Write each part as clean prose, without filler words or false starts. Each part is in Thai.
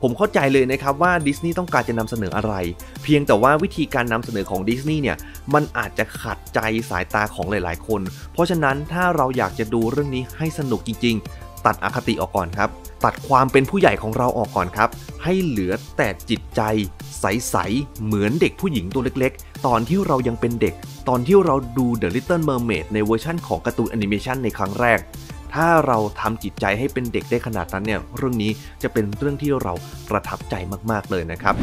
ผมเข้าใจเลยนะครับว่าดิสนีย์ต้องการจะนำเสนออะไรเพียงแต่ว่าวิธีการนำเสนอของดิสนีย์เนี่ยมันอาจจะขัดใจสายตาของหลายๆคนเพราะฉะนั้นถ้าเราอยากจะดูเรื่องนี้ให้สนุกจริงๆตัดอคติออกก่อนครับตัดความเป็นผู้ใหญ่ของเราออกก่อนครับให้เหลือแต่จิตใจใสๆเหมือนเด็กผู้หญิงตัวเล็กๆตอนที่เรายังเป็นเด็กตอนที่เราดู The Little Mermaid ในเวอร์ชั่นของการ์ตูนแอนิเมชันในครั้งแรกถ้าเราทำจิตใจให้เป็นเด็กได้ขนาดนั้นเนี่ยเรื่องนี้จะเป็นเรื่องที่เราประทับใจมากๆเลยนะครับ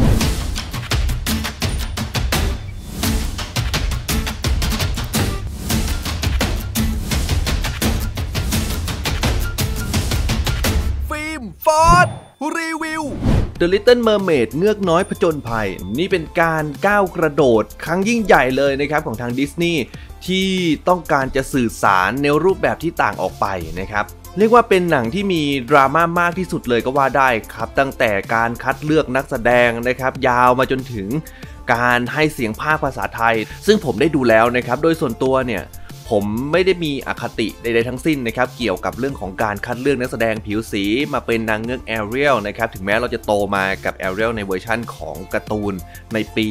ฟิล์มฟอร์ดรีวิว The Little Mermaid เงือกน้อยผจญภัยนี่เป็นการก้าวกระโดดครั้งยิ่งใหญ่เลยนะครับของทางดิสนีย์ที่ต้องการจะสื่อสารในรูปแบบที่ต่างออกไปนะครับเรียกว่าเป็นหนังที่มีดราม่ามากที่สุดเลยก็ว่าได้ครับตั้งแต่การคัดเลือกนักแสดงนะครับยาวมาจนถึงการให้เสียงภาคภาษาไทยซึ่งผมได้ดูแล้วนะครับโดยส่วนตัวเนี่ยผมไม่ได้มีอคติใดๆทั้งสิ้นนะครับเกี่ยวกับเรื่องของการคัดเลือกนักแสดงผิวสีมาเป็นนางเงือกแอเรียลนะครับถึงแม้เราจะโตมากับแอเรียลในเวอร์ชั่นของการ์ตูนในปี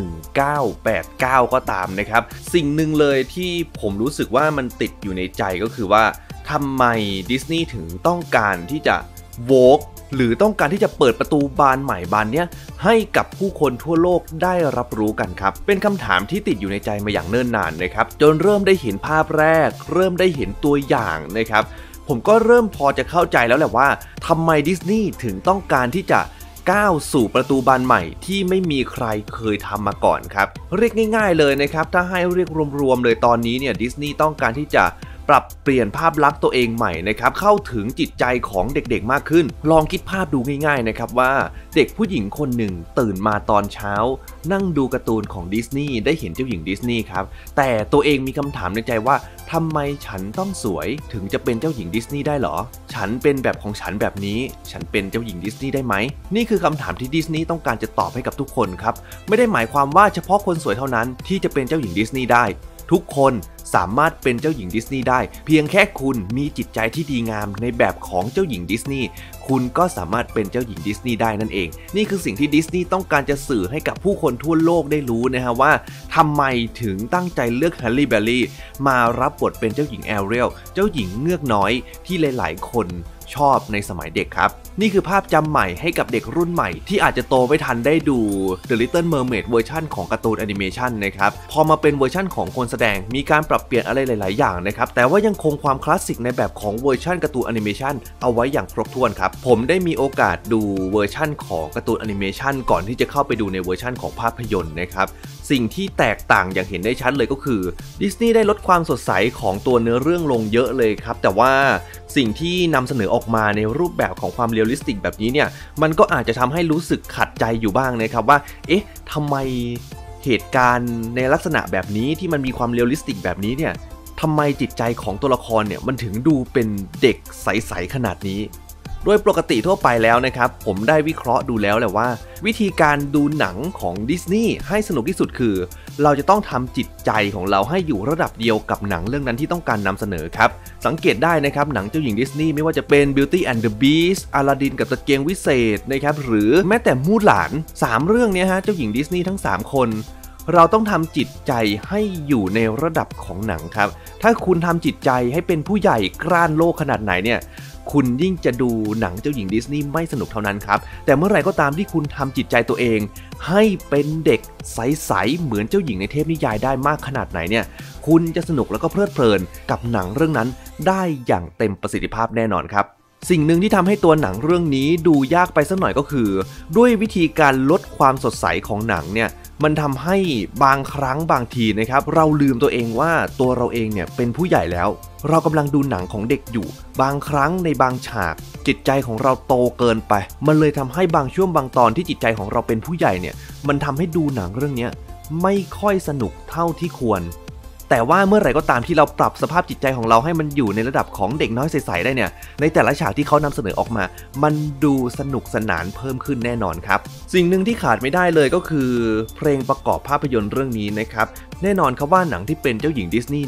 1989ก็ตามนะครับสิ่งหนึ่งเลยที่ผมรู้สึกว่ามันติดอยู่ในใจก็คือว่าทำไมดิสนีย์ถึงต้องการที่จะโวกหรือต้องการที่จะเปิดประตูบานใหม่บานเนี้ยให้กับผู้คนทั่วโลกได้รับรู้กันครับเป็นคำถามที่ติดอยู่ในใจมาอย่างเนิ่นนานนะครับจนเริ่มได้เห็นภาพแรกเริ่มได้เห็นตัวอย่างนะครับผมก็เริ่มพอจะเข้าใจแล้วแหละว่าทำไมดิสนีย์ถึงต้องการที่จะก้าวสู่ประตูบานใหม่ที่ไม่มีใครเคยทำมาก่อนครับเรียกง่ายๆเลยนะครับถ้าให้เรียกรวมๆเลยตอนนี้เนี่ยดิสนีย์ต้องการที่จะปรับเปลี่ยนภาพลักษณ์ตัวเองใหม่นะครับเข้าถึงจิตใจของเด็กๆมากขึ้นลองคิดภาพดูง่ายๆนะครับว่าเด็กผู้หญิงคนหนึ่งตื่นมาตอนเช้านั่งดูการ์ตูนของดิสนีย์ได้เห็นเจ้าหญิงดิสนีย์ครับแต่ตัวเองมีคำถามในใจว่าทำไมฉันต้องสวยถึงจะเป็นเจ้าหญิงดิสนีย์ได้หรอฉันเป็นแบบของฉันแบบนี้ฉันเป็นเจ้าหญิงดิสนีย์ได้ไหมนี่คือคำถามที่ดิสนีย์ต้องการจะตอบให้กับทุกคนครับไม่ได้หมายความว่าเฉพาะคนสวยเท่านั้นที่จะเป็นเจ้าหญิงดิสนีย์ได้ทุกคนสามารถเป็นเจ้าหญิงดิสนีย์ได้เพียงแค่คุณมีจิตใจที่ดีงามในแบบของเจ้าหญิงดิสนีย์คุณก็สามารถเป็นเจ้าหญิงดิสนีย์ได้นั่นเองนี่คือสิ่งที่ดิสนีย์ต้องการจะสื่อให้กับผู้คนทั่วโลกได้รู้นะฮะว่าทำไมถึงตั้งใจเลือกแฮร์รี่เบลลี่มารับบทเป็นเจ้าหญิงแอเรียลเจ้าหญิงเงือกน้อยที่หลายๆคนชอบในสมัยเด็กครับนี่คือภาพจำใหม่ให้กับเด็กรุ่นใหม่ที่อาจจะโตไม่ทันได้ดู The Little Mermaid เวอร์ชั่นของการ์ตูนแอนิเมชันนะครับพอมาเป็นเวอร์ชั่นของคนแสดงมีการปรับเปลี่ยนอะไรหลายๆอย่างนะครับแต่ว่ายังคงความคลาสสิกในแบบของเวอร์ชันการ์ตูนแอนิเมชันเอาไว้อย่างครบถ้วนครับผมได้มีโอกาสดูเวอร์ชั่นของการ์ตูนแอนิเมชันก่อนที่จะเข้าไปดูในเวอร์ชั่นของภาพยนตร์นะครับสิ่งที่แตกต่างอย่างเห็นได้ชัดเลยก็คือดิสนีย์ได้ลดความสดใสของตัวเนื้อเรื่องลงเยอะเลยครับแต่ว่าสิ่งที่นำเสนอออกมาในรูปแบบของความเรียลลิสติกแบบนี้เนี่ยมันก็อาจจะทำให้รู้สึกขัดใจอยู่บ้างนะครับว่าเอ๊ะทำไมเหตุการณ์ในลักษณะแบบนี้ที่มันมีความเรียลลิสติกแบบนี้เนี่ยทำไมจิตใจของตัวละครเนี่ยมันถึงดูเป็นเด็กใสๆขนาดนี้โดยปกติทั่วไปแล้วนะครับผมได้วิเคราะห์ดูแล้วแหละว่าวิธีการดูหนังของดิสนีย์ให้สนุกที่สุดคือเราจะต้องทำจิตใจของเราให้อยู่ระดับเดียวกับหนังเรื่องนั้นที่ต้องการนำเสนอครับสังเกตได้นะครับหนังเจ้าหญิงดิสนีย์ไม่ว่าจะเป็น Beauty and the Beast อลาดินกับตะเกียงวิเศษนะครับหรือแม้แต่มูหลาน3เรื่องนี้ฮะเจ้าหญิงดิสนีย์ทั้ง3คนเราต้องทำจิตใจให้อยู่ในระดับของหนังครับถ้าคุณทำจิตใจให้เป็นผู้ใหญ่กร้านโลกขนาดไหนเนี่ยคุณยิ่งจะดูหนังเจ้าหญิงดิสนีย์ไม่สนุกเท่านั้นครับแต่เมื่อไหร่ก็ตามที่คุณทำจิตใจตัวเองให้เป็นเด็กใสๆเหมือนเจ้าหญิงในเทพนิยายได้มากขนาดไหนเนี่ยคุณจะสนุกแล้วก็เพลิดเพลินกับหนังเรื่องนั้นได้อย่างเต็มประสิทธิภาพแน่นอนครับสิ่งหนึ่งที่ทำให้ตัวหนังเรื่องนี้ดูยากไปสักหน่อยก็คือด้วยวิธีการลดความสดใสของหนังเนี่ยมันทำให้บางครั้งบางทีนะครับเราลืมตัวเองว่าตัวเราเองเนี่ยเป็นผู้ใหญ่แล้วเรากำลังดูหนังของเด็กอยู่บางครั้งในบางฉากจิตใจของเราโตเกินไปมันเลยทำให้บางช่วงบางตอนที่จิตใจของเราเป็นผู้ใหญ่เนี่ยมันทำให้ดูหนังเรื่องนี้ไม่ค่อยสนุกเท่าที่ควรแต่ว่าเมื่อไหร่ก็ตามที่เราปรับสภาพจิตใจของเราให้มันอยู่ในระดับของเด็กน้อยใสๆได้เนี่ยในแต่ละฉากที่เขานำเสนอออกมามันดูสนุกสนานเพิ่มขึ้นแน่นอนครับสิ่งหนึ่งที่ขาดไม่ได้เลยก็คือเพลงประกอบภาพยนตร์เรื่องนี้นะครับแน่นอนครับว่าหนังที่เป็นเจ้าหญิงดิสนีย์เนี่ย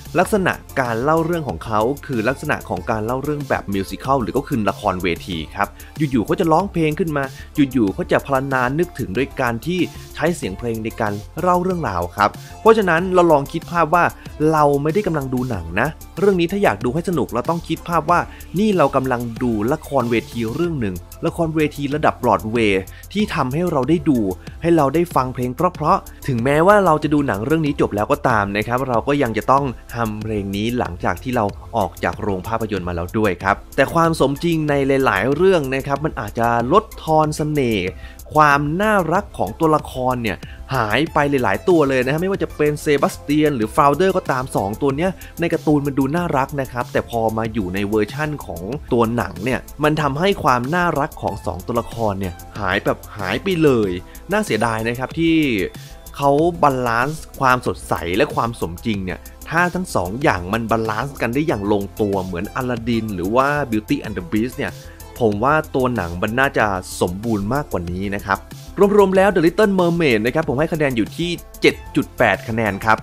ลักษณะการเล่าเรื่องของเขาคือลักษณะของการเล่าเรื่องแบบมิวสิคัลหรือก็คือละครเวทีครับอยู่ๆเขาจะร้องเพลงขึ้นมาอยู่ๆเขาจะพรรณนานึกถึงด้วยการที่ใช้เสียงเพลงในการเล่าเรื่องราวครับเพราะฉะนั้นเราลองคิดภาพว่าเราไม่ได้กำลังดูหนังนะเรื่องนี้ถ้าอยากดูให้สนุกเราต้องคิดภาพว่านี่เรากำลังดูละครเวทีเรื่องหนึ่งละครเวทีระดับบรอดเวย์ที่ทำให้เราได้ดูให้เราได้ฟังเพลงเพราะๆถึงแม้ว่าเราจะดูหนังเรื่องนี้จบแล้วก็ตามนะครับเราก็ยังจะต้องทำเพลงนี้หลังจากที่เราออกจากโรงภาพยนตร์มาแล้วด้วยครับแต่ความสมจริงในหลายๆเรื่องนะครับมันอาจจะลดทอนเสน่ห์ความน่ารักของตัวละครเนี่ยหายไปหลายๆตัวเลยนะฮะไม่ว่าจะเป็นเซบาสเตียนหรือฟลาวเดอร์ก็ตาม2ตัวเนี้ยในการ์ตูนมันดูน่ารักนะครับแต่พอมาอยู่ในเวอร์ชั่นของตัวหนังเนี่ยมันทำให้ความน่ารักของ2ตัวละครเนี่ยหายไปเลยน่าเสียดายนะครับที่เขาบาลานซ์ความสดใสและความสมจริงเนี่ยถ้าทั้ง2อย่างมันบาลานซ์กันได้อย่างลงตัวเหมือนอลาดินหรือว่า Beauty and the Beast เนี่ยผมว่าตัวหนังมันน่าจะสมบูรณ์มากกว่านี้นะครับรวมๆแล้ว The Little Mermaid นะครับผมให้คะแนนอยู่ที่ 7.8 คะแนนครับ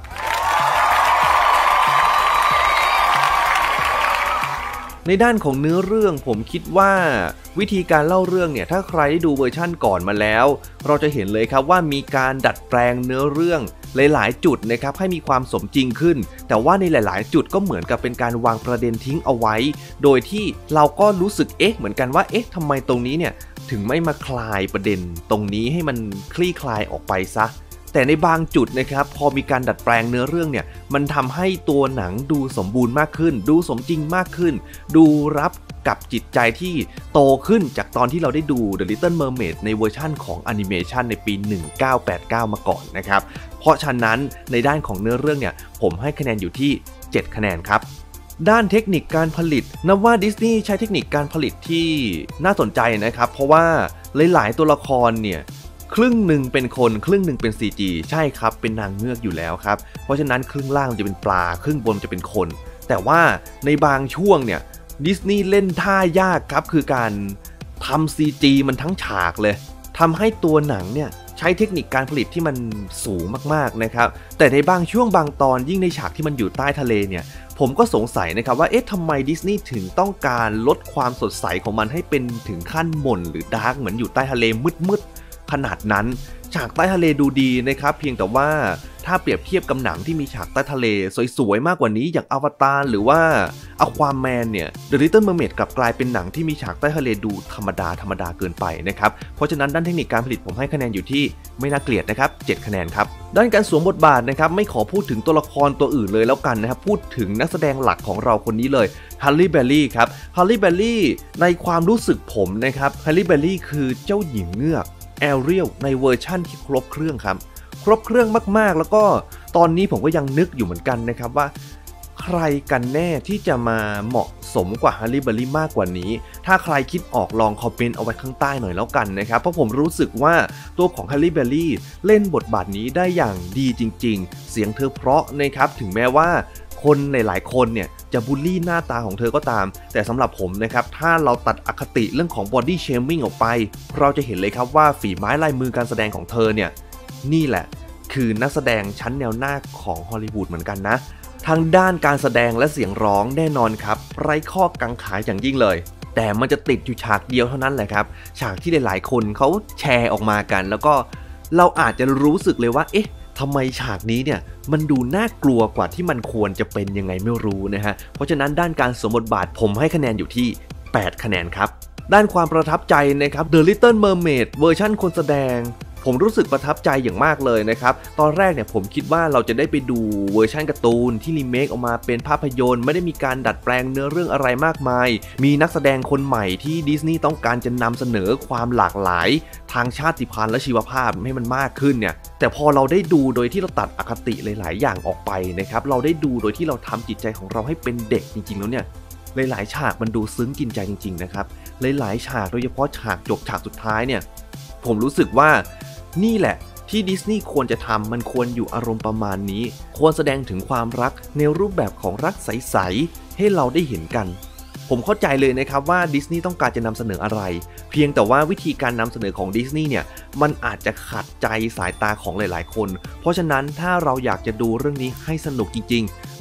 ในด้านของเนื้อเรื่องผมคิดว่าวิธีการเล่าเรื่องเนี่ยถ้าใครได้ดูเวอร์ชั่นก่อนมาแล้วเราจะเห็นเลยครับว่ามีการดัดแปลงเนื้อเรื่องหลายๆจุดนะครับให้มีความสมจริงขึ้นแต่ว่าในหลายๆจุดก็เหมือนกับเป็นการวางประเด็นทิ้งเอาไว้โดยที่เราก็รู้สึกเหมือนกันว่าทำไมตรงนี้เนี่ยถึงไม่มาคลายประเด็นตรงนี้ให้มันคลี่คลายออกไปซะแต่ในบางจุดนะครับพอมีการดัดแปลงเนื้อเรื่องเนี่ยมันทำให้ตัวหนังดูสมบูรณ์มากขึ้นดูสมจริงมากขึ้นดูรับกับจิตใจที่โตขึ้นจากตอนที่เราได้ดู The Little Mermaid ในเวอร์ชั่นของแอนิเมชันในปี 1989 มาก่อนนะครับเพราะฉะนั้นในด้านของเนื้อเรื่องเนี่ยผมให้คะแนนอยู่ที่ 7 คะแนนครับด้านเทคนิคการผลิตนับว่าดิสนีย์ใช้เทคนิคการผลิตที่น่าสนใจนะครับเพราะว่าหลายๆตัวละครเนี่ยครึ่งหนึ่งเป็นคนครึ่งหนึ่งเป็น CG ใช่ครับเป็นนางเงือกอยู่แล้วครับเพราะฉะนั้นครึ่งล่างจะเป็นปลาครึ่งบนจะเป็นคนแต่ว่าในบางช่วงเนี่ยดิสนีย์เล่นท่ายากครับคือการทำ CG มันทั้งฉากเลยทำให้ตัวหนังเนี่ยใช้เทคนิคการผลิตที่มันสูงมากๆนะครับแต่ในบางช่วงบางตอนยิ่งในฉากที่มันอยู่ใต้ทะเลเนี่ยผมก็สงสัยนะครับว่าทำไมดิสนีย์ถึงต้องการลดความสดใสของมันให้เป็นถึงขั้นหม่นหรือดาร์กเหมือนอยู่ใต้ทะเลมืดๆขนาดนั้นฉากใต้ทะเลดูดีนะครับเพียงแต่ว่าถ้าเปรียบเทียบกับหนังที่มีฉากใต้ทะเลสวยๆมากกว่านี้อย่างอวตารหรือว่าAquaman เนี่ย The Little Mermaid กลับกลายเป็นหนังที่มีฉากใต้ทะเลดูธรรมดาเกินไปนะครับเพราะฉะนั้นด้านเทคนิคการผลิตผมให้คะแนนอยู่ที่ไม่น่าเกลียดนะครับ7คะแนนครับด้านการสวมบทบาทนะครับไม่ขอพูดถึงตัวละครตัวอื่นเลยแล้วกันนะครับพูดถึงนักแสดงหลักของเราคนนี้เลยฮัลลี่เบลลี่ครับฮัลลี่เบลลี่ในความรู้สึกผมนะครับฮัลลี่เบลลี่คือเจ้าหญิงเงือกแอเรียลในเวอร์ชั่นที่ครบเครื่องครับครบเครื่องมากๆแล้วก็ตอนนี้ผมก็ยังนึกอยู่เหมือนกันนะครับว่าใครกันแน่ที่จะมาเหมาะสมกว่าฮัลลี่เบลลี่มากกว่านี้ถ้าใครคิดออกลองคอมเมนต์เอาไว้ข้างใต้หน่อยแล้วกันนะครับเพราะผมรู้สึกว่าตัวของฮัลลี่เบลลี่เล่นบทบาทนี้ได้อย่างดีจริงๆเสียงเธอเพราะนะครับถึงแม้ว่าคนหลายๆคนเนี่ยจะบูลลี่หน้าตาของเธอก็ตามแต่สำหรับผมนะครับถ้าเราตัดอคติเรื่องของ body shaming ออกไปเราจะเห็นเลยครับว่าฝีไม้ลายมือการแสดงของเธอเนี่ยนี่แหละคือนักแสดงชั้นแนวหน้าของฮอลลีวูดเหมือนกันนะทางด้านการแสดงและเสียงร้องแน่นอนครับไร้ข้อกังขาอย่างยิ่งเลยแต่มันจะติดอยู่ฉากเดียวเท่านั้นแหละครับฉากที่หลายๆคนเขาแชร์ออกมากันแล้วก็เราอาจจะรู้สึกเลยว่าทำไมฉากนี้เนี่ยมันดูน่ากลัวกว่าที่มันควรจะเป็นยังไงไม่รู้นะฮะเพราะฉะนั้นด้านการสวมบทบาทผมให้คะแนนอยู่ที่8คะแนนครับด้านความประทับใจนะครับ The Little Mermaid เวอร์ชั่นคนแสดงผมรู้สึกประทับใจอย่างมากเลยนะครับตอนแรกเนี่ยผมคิดว่าเราจะได้ไปดูเวอร์ชันการ์ตูนที่รีเมคออกมาเป็นภาพยนตร์ไม่ได้มีการดัดแปลงเนื้อเรื่องอะไรมากมายมีนักแสดงคนใหม่ที่ดิสนีย์ต้องการจะนำเสนอความหลากหลายทางชาติพันธุ์และชีวภาพให้มันมากขึ้นเนี่ยแต่พอเราได้ดูโดยที่เราตัดอคติหลายๆอย่างออกไปนะครับเราได้ดูโดยที่เราทำจิตใจของเราให้เป็นเด็กจริงๆแล้วเนี่ยหลายๆฉากมันดูซึ้งกินใจจริงๆนะครับหลายๆฉากโดยเฉพาะฉากจบฉากสุดท้ายเนี่ยผมรู้สึกว่านี่แหละที่ดิสนีย์ควรจะทำมันควรอยู่อารมณ์ประมาณนี้ควรแสดงถึงความรักในรูปแบบของรักใสๆให้เราได้เห็นกันผมเข้าใจเลยนะครับว่าดิสนีย์ต้องการจะนำเสนออะไรเพียงแต่ว่าวิธีการนำเสนอของดิสนีย์เนี่ยมันอาจจะขัดใจสายตาของหลายๆคนเพราะฉะนั้นถ้าเราอยากจะดูเรื่องนี้ให้สนุกจริงๆ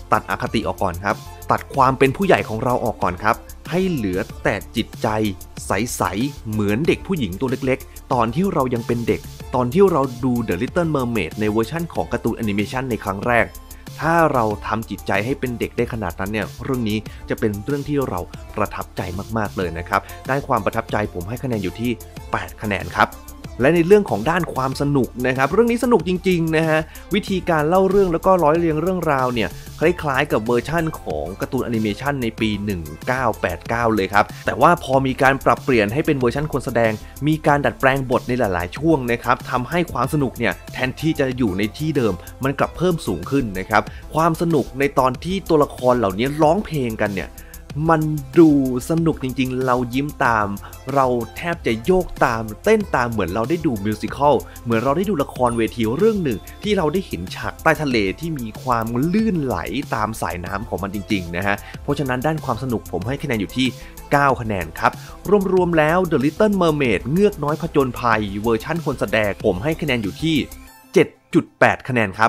ตัดอคติออกก่อนครับตัดความเป็นผู้ใหญ่ของเราออกก่อนครับให้เหลือแต่จิตใจใสๆเหมือนเด็กผู้หญิงตัวเล็กๆตอนที่เรายังเป็นเด็กตอนที่เราดู The Little Mermaid ในเวอร์ชั่นของการ์ตูนแอนิเมชันในครั้งแรกถ้าเราทำจิตใจให้เป็นเด็กได้ขนาดนั้นเนี่ยเรื่องนี้จะเป็นเรื่องที่เราประทับใจมากๆเลยนะครับด้านความประทับใจผมให้คะแนนอยู่ที่8คะแนนครับและในเรื่องของด้านความสนุกนะครับเรื่องนี้สนุกจริงๆนะฮะวิธีการเล่าเรื่องแล้วก็ร้อยเรียงเรื่องราวเนี่ยคล้ายๆกับเวอร์ชั่นของการ์ตูนแอนิเมชันในปี1989เลยครับแต่ว่าพอมีการปรับเปลี่ยนให้เป็นเวอร์ชั่นคนแสดงมีการดัดแปลงบทในหลายๆช่วงนะครับทำให้ความสนุกเนี่ยแทนที่จะอยู่ในที่เดิมมันกลับเพิ่มสูงขึ้นนะครับความสนุกในตอนที่ตัวละครเหล่านี้ร้องเพลงกันเนี่ยมันดูสนุกจริงๆเรายิ้มตามเราแทบจะโยกตามเต้นตามเหมือนเราได้ดูมิวสิคัลเหมือนเราได้ดูละครเวทีเรื่องหนึ่งที่เราได้เห็นฉากใต้ทะเลที่มีความลื่นไหลตามสายน้ำของมันจริงๆนะฮะเพราะฉะนั้นด้านความสนุกผมให้คะแนนอยู่ที่9คะแนนครับรวมๆแล้ว The Little Mermaid เงือกน้อยผจญภัยเวอร์ชั่นคนแสดงผมให้คะแนนอยู่ที่ 7.8 คะแนนครับ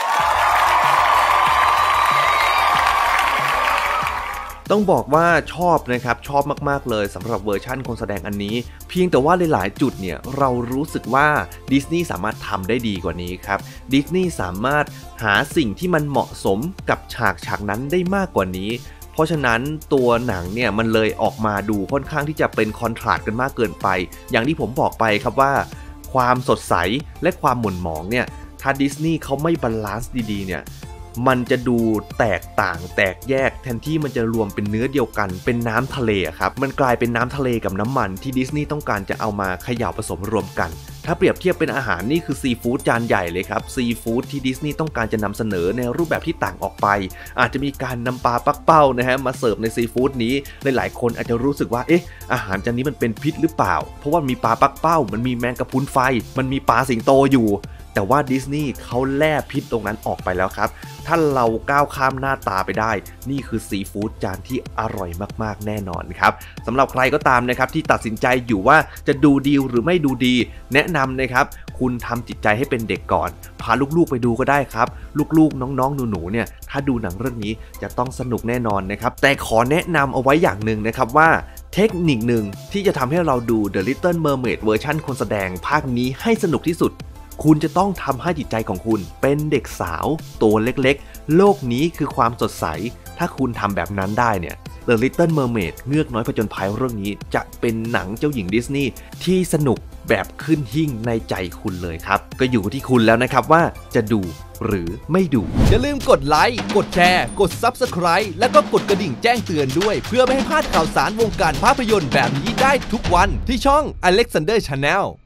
ต้องบอกว่าชอบนะครับชอบมากๆเลยสำหรับเวอร์ชั่นคนแสดงอันนี้เพียงแต่ว่าหลายๆจุดเนี่ยเรารู้สึกว่าดิสนีย์สามารถทำได้ดีกว่านี้ครับดิสนีย์สามารถหาสิ่งที่มันเหมาะสมกับฉากนั้นได้มากกว่านี้เพราะฉะนั้นตัวหนังเนี่ยมันเลยออกมาดูค่อนข้างที่จะเป็นคอนทราสต์กันมากเกินไปอย่างที่ผมบอกไปครับว่าความสดใสและความหม่นหมองเนี่ยถ้าดิสนีย์เขาไม่บาลานซ์ดีๆเนี่ยมันจะดูแตกต่างแตกแยกแทนที่มันจะรวมเป็นเนื้อเดียวกันเป็นน้ำทะเลครับมันกลายเป็นน้ำทะเลกับน้ำมันที่ดิสนีย์ต้องการจะเอามาเขย่าผสมรวมกันถ้าเปรียบเทียบเป็นอาหารนี่คือซีฟู้ดจานใหญ่เลยครับซีฟู้ดที่ดิสนีย์ต้องการจะนำเสนอในรูปแบบที่ต่างออกไปอาจจะมีการนำปลาปักเป้านะฮะมาเสิร์ฟในซีฟู้ดนี้หลายๆคนอาจจะรู้สึกว่าเอ๊ะอาหารจานนี้มันเป็นพิษหรือเปล่าเพราะว่ามีปลาปักเป้ามันมีแมงกะพรุนไฟมันมีปลาสิงโตอยู่แต่ว่าดิสนีย์เขาแล่พิษตรงนั้นออกไปแล้วครับถ้าเราก้าวข้ามหน้าตาไปได้นี่คือซีฟู้ดจานที่อร่อยมากๆแน่นอนครับสำหรับใครก็ตามนะครับที่ตัดสินใจอยู่ว่าจะดูดีหรือไม่ดูดีแนะนำนะครับคุณทำจิตใจให้เป็นเด็กก่อนพาลูกๆไปดูก็ได้ครับลูกๆน้องๆหนูๆเนี่ยถ้าดูหนังเรื่องนี้จะต้องสนุกแน่นอนนะครับแต่ขอแนะนำเอาไว้อย่างหนึ่งนะครับว่าเทคนิคหนึ่งที่จะทำให้เราดู The Little Mermaid เวอร์ชั่นคนแสดงภาคนี้ให้สนุกที่สุดคุณจะต้องทำให้จิตใจของคุณเป็นเด็กสาวตัวเล็กๆโลกนี้คือความสดใสถ้าคุณทำแบบนั้นได้เนี่ย The Little Mermaid เงือกน้อยผจญภัยเรื่องนี้จะเป็นหนังเจ้าหญิงดิสนีย์ที่สนุกแบบขึ้นหิ่งในใจคุณเลยครับก็อยู่ที่คุณแล้วนะครับว่าจะดูหรือไม่ดูอย่าลืมกดไลค์กดแชร์กด Subscribe แล้วก็กดกระดิ่งแจ้งเตือนด้วยเพื่อไม่ให้พลาดข่าวสารวงการภาพยนตร์แบบนี้ได้ทุกวันที่ช่อง Alexander Channel